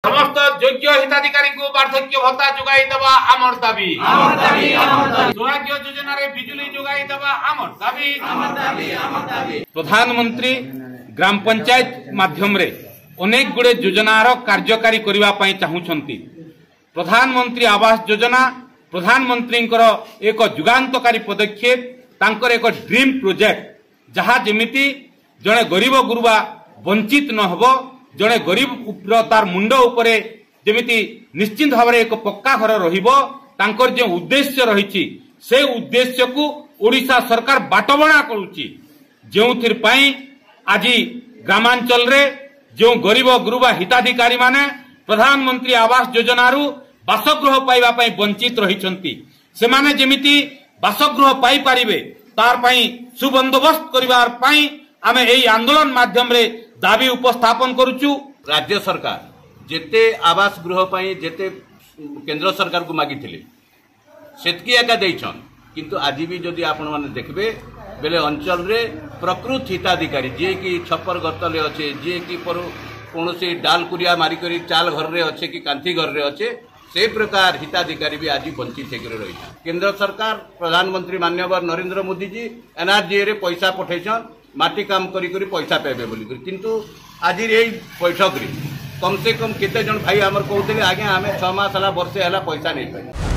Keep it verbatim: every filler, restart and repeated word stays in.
समस्त योग्य हिताधिकारी को वार्धक्य भत्ता जोगाई देवा आमर दाबी सौभाग्य योजना रे बिजुली जोगाई देवा आमर दाबी। प्रधानमंत्री ग्राम पंचायत माध्यम रे अनेक गुड़े योजनार कार्यकारी करबा पई चाहुछंती। प्रधानमंत्री आवास योजना प्रधानमंत्री एक जुगान्तकारी पदक्षेप तांकर एक ड्रीम प्रोजेक्ट जहाँ जेमिति जड़े गरीब गुरुबा वंचित न हबो जड़े गरीब तार मुंड उपरे जेमिति निश्चित भाव एक पक्का घर रहिबो तांकर जे उद्देश्य रहिछि से उद्देश्य को ओडिशा सरकार बाटबणा करूछि जेउथिर पई आज ग्रामांचल रे जो गरीब गुरुबा हिताधिकारी माने प्रधानमंत्री आवास योजना रु बासगृह पाइबा पई वंचित रहिछंती सेमाने जेमिति बासगृह पाई पारिबे तार पई सुबंदोबस्त करिवार पई आमे एई आंदोलन माध्यम रे दाबी उपस्थापन करूछु। राज्य सरकार जेते आवास गृह पई जेते केंद्र सरकार को मागिथिले सेतकी एका दैछन किंतु आज भी जदि आपण माने देखबे बेले अंचल रे प्रकृत हिताधिकारी जे कि छप्पर गतले अच्छे जे कि कौन से डाल कुरिया मारिक चाल घर रे अच्छे कि कांथी घर रे अच्छे से प्रकार हिताधिकारी भी आज वंचित होकर रही। केंद्र सरकार प्रधानमंत्री माननीय नरेंद्र मोदी जी एनआरजीए रे पैसा पठेछन माटी काम करी करी पैसा पाइबे बोली किंतु आज यही बैठक रे कम से कम केते जन भाई आमर कहते आगे आम छह मास है वर्षे है पैसा नहीं पाए।